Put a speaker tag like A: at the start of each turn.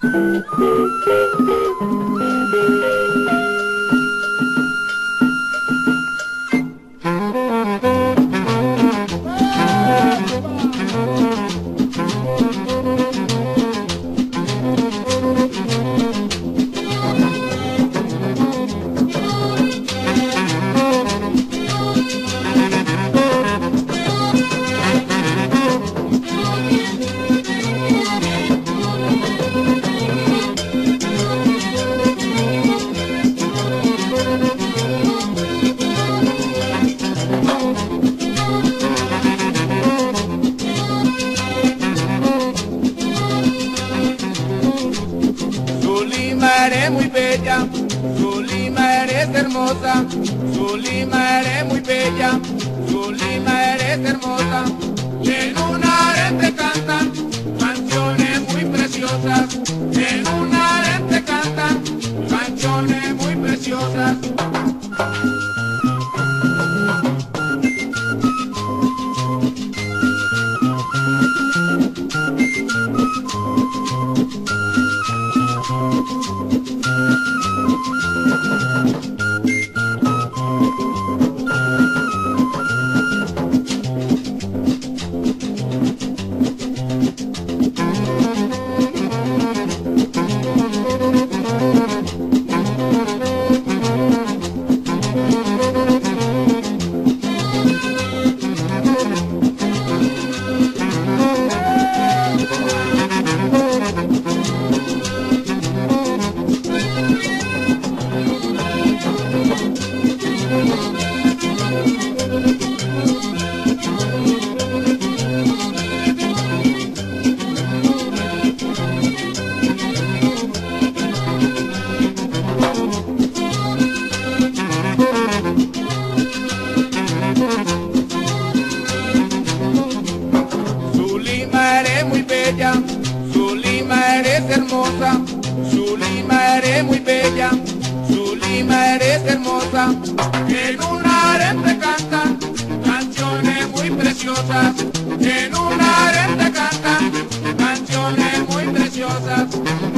A: Zulima eres muy bella, Zulima eres hermosa, Zulima eres muy bella, Zulima eres hermosa. En un harén te cantan canciones muy preciosas, en un harén te cantan canciones muy preciosas. Zulima eres muy bella, Zulima eres hermosa, Zulima eres muy bella, Zulima eres hermosa. En un harén te cantan canciones muy preciosas, en un harén te cantan canciones muy preciosas.